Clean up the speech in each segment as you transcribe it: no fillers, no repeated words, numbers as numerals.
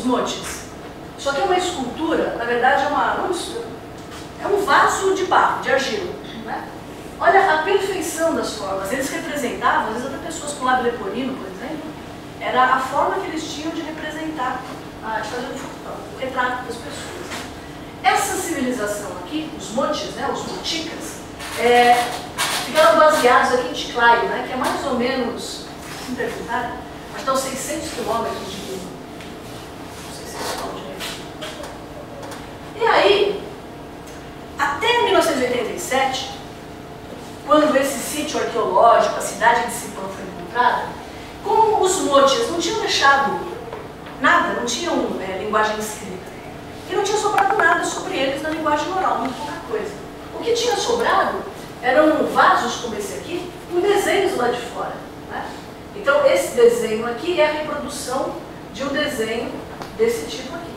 os motes? Isso aqui é uma escultura, na verdade é um vaso de barro, de argila, né? Olha a perfeição das formas. Eles representavam, às vezes até pessoas com lábio leporino, por exemplo, era a forma que eles tinham de representar, de fazer o retrato das pessoas. Essa civilização aqui, os motes, né, os moticas, ficaram baseados aqui em Chiclayo, né, que é mais ou menos, se me perguntarem, acho que estão 600 quilômetros de Lima. Não sei se eles falam direito. E aí, até 1987, quando esse sítio arqueológico, a cidade de Sipã, foi encontrada, como os motes não tinham deixado nada, não tinham linguagem escrita, e não tinha sobrado nada sobre eles na linguagem oral, muito pouca coisa. O que tinha sobrado eram vasos como esse aqui, com desenhos lá de fora, né? Então esse desenho aqui é a reprodução de um desenho desse tipo aqui.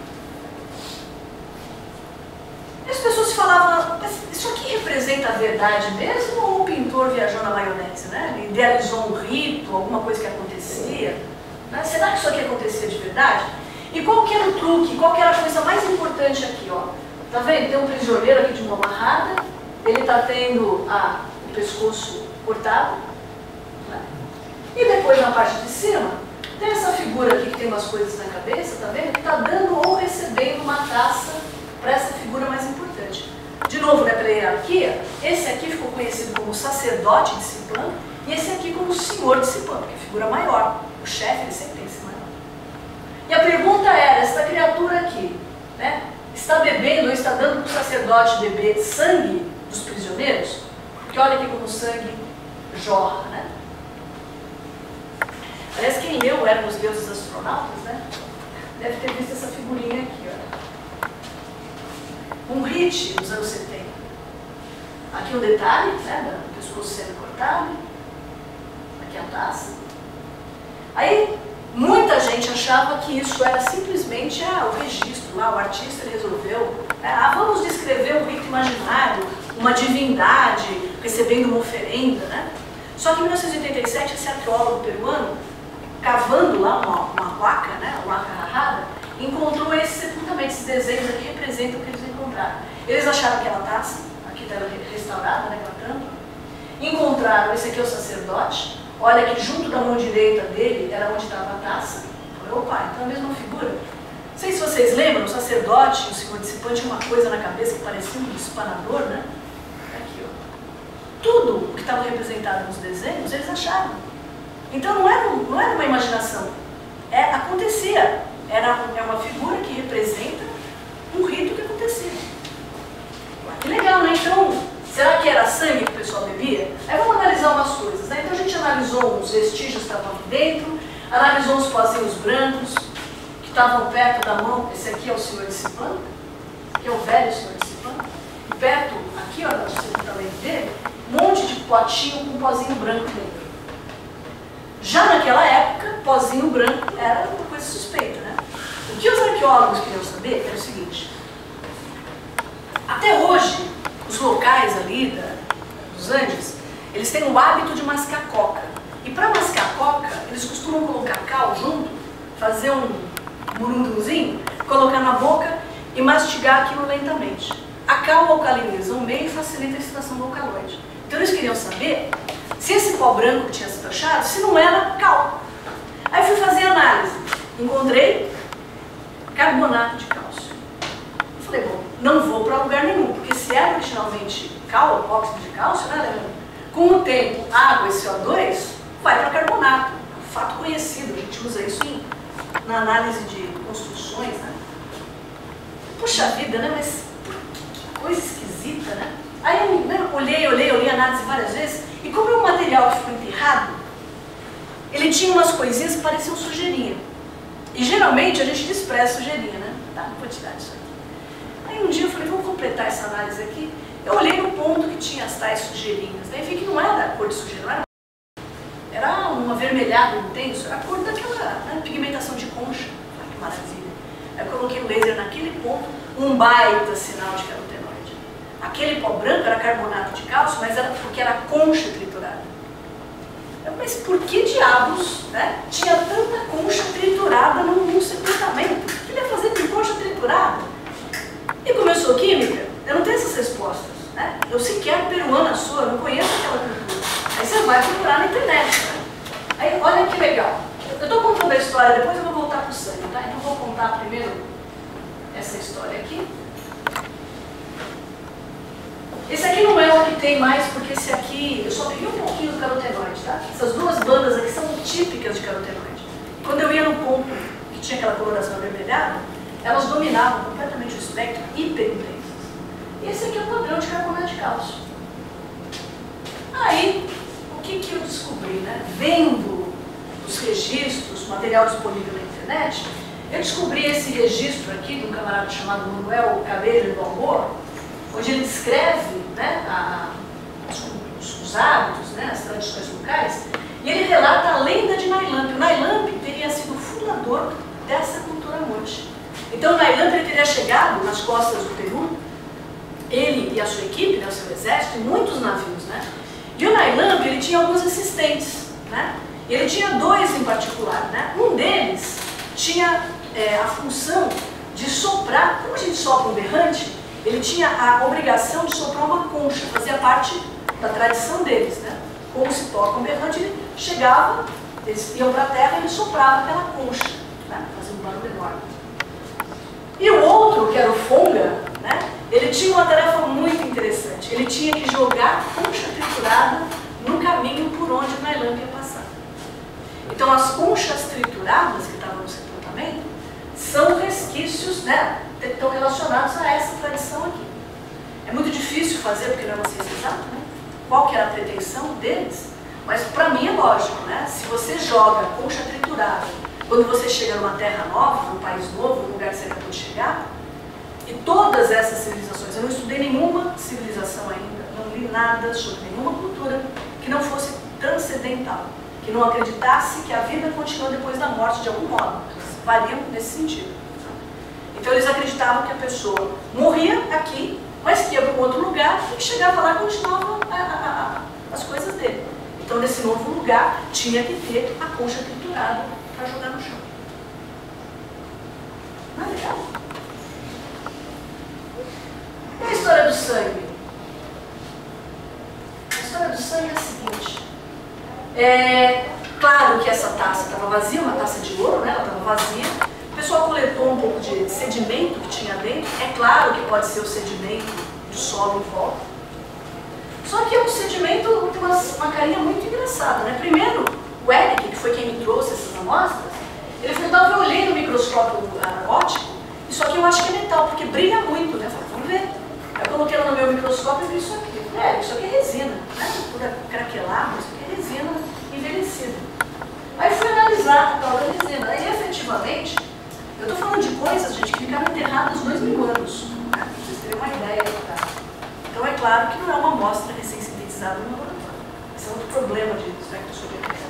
E as pessoas falavam, mas isso aqui representa a verdade mesmo ou o pintor viajou na maionese, né? Ele idealizou um rito, alguma coisa que acontecia, né? Será que isso aqui acontecia de verdade? E qual que era o truque, qual que era a coisa mais importante aqui, ó? Tá vendo? Tem um prisioneiro aqui de mão amarrada, ele está tendo o pescoço cortado, né? E depois na parte de cima, tem essa figura aqui que tem umas coisas na cabeça, tá vendo? Que está dando ou recebendo uma taça para essa figura mais importante. De novo, né, pela hierarquia, esse aqui ficou conhecido como sacerdote de Sipã, e esse aqui como senhor de Sipã, porque é a figura maior. O chefe, ele sempre tem que ser maior. E a pergunta era, essa criatura aqui, né, está bebendo ou está dando para o sacerdote beber sangue dos prisioneiros? Porque olha aqui como o sangue jorra, né? Aliás, quem leu Eram os Deuses Astronautas, né, deve ter visto essa figurinha aqui, olha. Um hit dos anos 70. Aqui um detalhe, né, do pescoço sendo cortado. Aqui a taça. Aí, muita gente achava que isso era simplesmente o registro, o artista resolveu, vamos descrever um rito imaginário, uma divindade recebendo uma oferenda, né? Só que em 1987, esse arqueólogo peruano, cavando lá uma huaca, né, uma huaca rarrada, encontrou esses desenhos aqui que representam o que eles encontraram. Eles acharam aquela taça, aqui estava restaurada, né, aquela tampa. Encontraram, esse aqui é o sacerdote, olha que junto da mão direita dele era onde estava a taça. Falei, opa, então é a mesma figura. Não sei se vocês lembram, o sacerdote, o senhor de Sipã, tinha uma coisa na cabeça que parecia um espanador, né? Aqui, ó. Tudo o que estava representado nos desenhos, eles acharam. Então não era uma imaginação, acontecia. É uma figura que representa um rito que acontecia. Que legal, né? Então, será que era sangue que o pessoal bebia? Aí vamos analisar umas coisas, né? Então a gente analisou os vestígios que estavam aqui dentro, analisou os pozinhos brancos que estavam perto da mão. Esse aqui é o senhor de Sipã, que é o velho senhor de Sipã. E perto, aqui, ó, no sepultamento dele, um monte de potinho com pozinho branco dentro. Já naquela época, pozinho branco era uma coisa suspeita, né? O que os arqueólogos queriam saber era o seguinte: até hoje, os locais ali dos Andes, eles têm o hábito de mascar coca. E para mascar coca, eles costumam colocar cal junto, fazer um murundunzinho, colocar na boca e mastigar aquilo lentamente. A cal alcaliniza o meio e facilita a extração do alcaloide. Então eles queriam saber se esse pó branco que tinha sido achado, se não era cal. Aí fui fazer análise. Encontrei carbonato de cálcio. Eu falei, bom, não vou para lugar nenhum, porque se é originalmente cal, óxido de cálcio, né, Leandro? Com o tempo, água e CO2, vai para carbonato. É um fato conhecido, a gente usa isso na análise de construções, né? Puxa vida, né? Mas que coisa esquisita, né? Aí eu olhei a análise várias vezes, e como é um material que ficou enterrado, ele tinha umas coisinhas que pareciam sujeirinha. E geralmente a gente despreza sujeirinha, né? Tá, não vou tirar isso aqui. Aí um dia eu falei, vamos completar essa análise aqui. Eu olhei no ponto que tinha as tais sujeirinhas, daí vi que não era da cor de sujeira, era um avermelhado intenso, era a cor daquela, né, pigmentação de concha. Olha que maravilha. Aí eu coloquei o laser naquele ponto, um baita sinal de carotenoide. Aquele pó branco era carbonato de cálcio, mas era porque era concha triturada. Mas por que diabos, né, tinha tanta concha triturada num sepultamento? O que ele ia fazer com concha triturada? E como eu sou química, eu não tenho essas respostas, né? Eu sequer peruana sou, eu não conheço aquela cultura. Aí você vai procurar na internet, né? Aí, olha que legal. Eu estou contando a história, depois eu vou voltar para o sangue, tá? Então eu vou contar primeiro essa história aqui. Esse aqui não é o que tem mais, porque esse aqui, eu só peguei um pouquinho do carotenoide, tá? Essas duas bandas aqui são típicas de carotenoide. Quando eu ia no ponto que tinha aquela coloração avermelhada, elas dominavam completamente o espectro, hiperintensas. E esse aqui é o padrão de carbonato de cálcio. Aí, o que eu descobri, né? Vendo os registros, material disponível na internet, eu descobri esse registro aqui de um camarada chamado Manuel Cabello do Amor, onde ele descreve, né, os hábitos, né, as tradições locais, e ele relata a lenda de Nailamp. O Nailamp teria sido o fundador dessa cultura moche. Então o Nailamp ele teria chegado nas costas do Peru, ele e a sua equipe, né, o seu exército, e muitos navios, né? E o Nailamp ele tinha alguns assistentes, né? E ele tinha dois em particular, né? Um deles tinha a função de soprar, como a gente sopra um berrante, ele tinha a obrigação de soprar uma concha, fazia parte da tradição deles, né? Como se toca um berrante, ele chegava, eles iam para a terra e ele soprava aquela concha, né? Fazia um barulho enorme. E o outro, que era o Fonga, né? Ele tinha uma tarefa muito interessante, ele tinha que jogar a concha triturada no caminho por onde o Nailamp ia passar. Então as conchas trituradas que estavam no sepultamento são resquícios, né? Estão relacionados a essa tradição aqui. É muito difícil fazer, porque não é uma ciência exata, né? Qual que era a pretensão deles? Mas para mim é lógico, né? Se você joga concha triturada, quando você chega numa terra nova, num país novo, num lugar que você acabou de chegar, e todas essas civilizações, eu não estudei nenhuma civilização ainda, não li nada sobre nenhuma cultura que não fosse transcendental, que não acreditasse que a vida continua depois da morte de algum modo. Eles variam nesse sentido. Então eles acreditavam que a pessoa morria aqui, mas que ia para um outro lugar e que chegava lá e continuava as coisas dele. Então nesse novo lugar tinha que ter a concha triturada para jogar no chão. Não é legal? E a história do sangue? A história do sangue é a seguinte. Claro que essa taça estava vazia, uma taça de ouro, né? Ela estava vazia. O pessoal coletou um pouco de sedimento que tinha dentro. É claro que pode ser o sedimento do solo em volta. Só que o sedimento tem uma carinha muito engraçada, né? Primeiro, o Eric, que foi quem me trouxe essas amostras, ele falou, não, eu olhei no microscópio óptico, isso aqui eu acho que é metal, porque brilha muito, né? Eu falei, vamos ver. Aí eu coloquei ela no meu microscópio e vi isso aqui. Eu falei, isso aqui é resina, né? Toda craquelada, isso aqui é resina envelhecida. Aí fui analisar a tal da resina. Aí, efetivamente, eu estou falando de coisas, gente, que ficaram enterradas 2000 anos, né? Pra vocês terem uma ideia. Tá? Então, é claro que não é uma amostra recém-sintetizada no laboratório. Esse é outro problema de espectroscopia.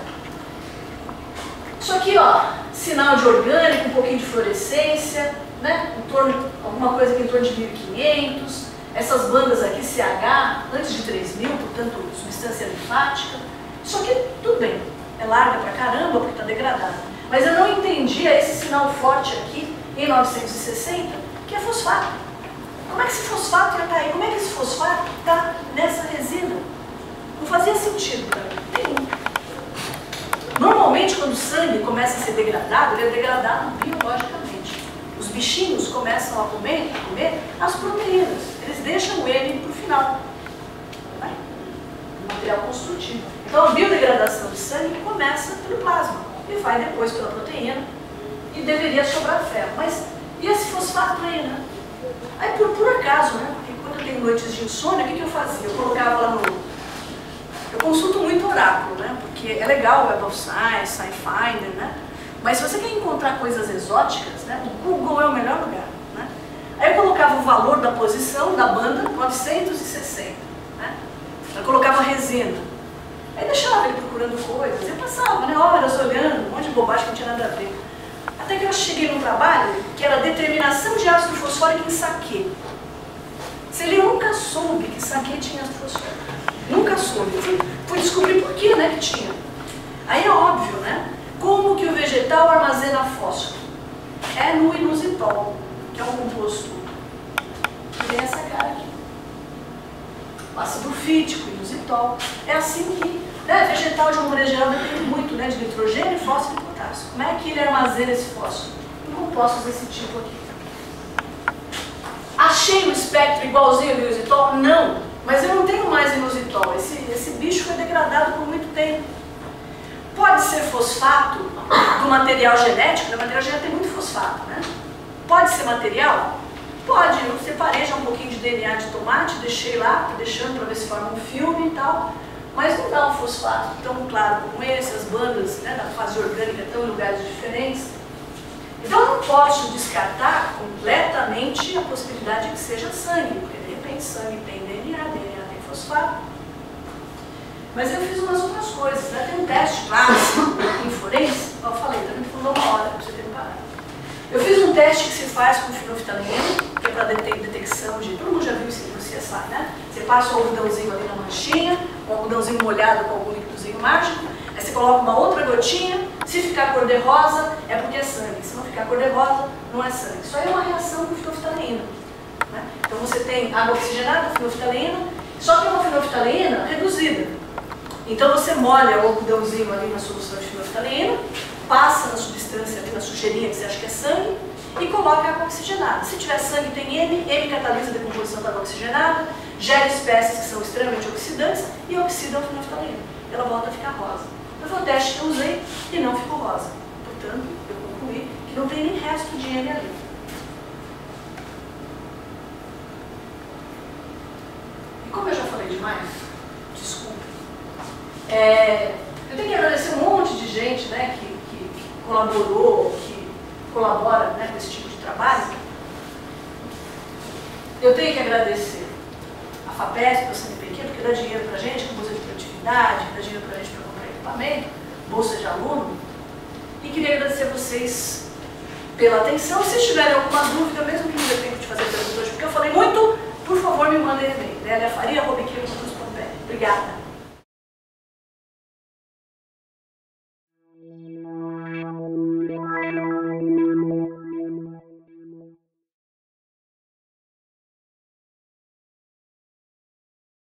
Isso aqui, ó, sinal de orgânico, um pouquinho de fluorescência, né? Alguma coisa aqui em torno de 1500. Essas bandas aqui, CH, antes de 3000, portanto, substância linfática. Isso aqui, tudo bem. É larga pra caramba porque está degradada. Mas eu não entendia esse sinal forte aqui, em 960, que é fosfato. Como é que esse fosfato ia estar aí? Como é que esse fosfato está nessa resina? Não fazia sentido para mim. Nenhum. Normalmente, quando o sangue começa a ser degradado, ele é degradado biologicamente. Os bichinhos começam a comer as proteínas. Eles deixam ele para o final. Né? O material construtivo. Então, a biodegradação do sangue começa pelo plasma e vai depois pela proteína e deveria sobrar ferro. Mas e esse fosfato aí, né? Aí, por acaso, né? Porque quando eu tenho noites de insônia, o que eu fazia? Eu colocava lá no... Eu consulto muito oráculo, né? Porque é legal o Web of Science, SciFinder, né? Mas se você quer encontrar coisas exóticas, né? O Google é o melhor lugar, né? Aí eu colocava o valor da posição da banda, 960, né? Eu colocava resina. Aí deixava ele procurando coisas, eu passava, né, horas olhando, um monte de bobagem que não tinha nada a ver. Até que eu cheguei num trabalho que era determinação de ácido fosfórico em saquê. Eu nunca soube que saquê tinha ácido fosfórico. Nunca soube. Fui descobrir por que, né, que tinha. Aí é óbvio, né? Como que o vegetal armazena fósforo? é no inositol, que é um composto que tem essa cara aqui. O ácido fítico, inositol. É assim que, né, vegetal de uma maneira geral depende muito, né, de nitrogênio, fósforo e potássio. Como é que ele armazena esse fósforo? Em compostos desse tipo aqui. Achei o espectro igualzinho ao inositol? Não, mas eu não tenho mais inositol. Esse bicho foi degradado por muito tempo. Pode ser fosfato do material genético, o material genético tem muito fosfato, né? Pode ser material? Pode, eu separei já um pouquinho de DNA de tomate, deixei lá, tô deixando para ver se forma um filme e tal, mas não dá um fosfato tão claro como esse, as bandas, né, da fase orgânica estão em lugares diferentes. Então eu não posso descartar completamente a possibilidade de que seja sangue, porque de repente sangue tem DNA, DNA tem fosfato. Mas eu fiz umas outras coisas, né? Tem um teste clássico em forense, eu falei, também fundou uma hora para você ter parado. Eu fiz um teste que se faz com fenolftalina, que é para detecção de... Todo mundo já viu isso no CSI, né? Você passa o algodãozinho ali na manchinha, um algodãozinho molhado com algum líquidozinho mágico, aí você coloca uma outra gotinha, se ficar cor-de-rosa é porque é sangue, se não ficar cor-de-rosa não é sangue. Isso aí é uma reação com fenolftalina, né? Então você tem água oxigenada, fenolftalina, só que é uma fenolftalina reduzida. Então você molha o algodãozinho ali na solução de fenolftalina, passa na substância ali, na sujeirinha que você acha que é sangue, e coloca água oxigenada. Se tiver sangue tem M catalisa a decomposição da água oxigenada, gera espécies que são extremamente oxidantes e oxidam a fenolftalina. Ela volta a ficar rosa. Então foi o teste que eu usei e não ficou rosa. Portanto, eu concluí que não tem nem resto de M ali. E como eu já falei demais, desculpa. Eu tenho que agradecer um monte de gente, né, que colaborou, que colabora, né, com esse tipo de trabalho. Eu tenho que agradecer a FAPESP, a CNPq, porque dá dinheiro pra gente, com bolsa de produtividade, dá dinheiro pra gente para comprar equipamento, bolsa de aluno. E queria agradecer a vocês pela atenção. Se tiverem alguma dúvida, mesmo que não dê tempo de fazer perguntas hoje, porque eu falei muito, por favor me mandem e-mail, né? Obrigada.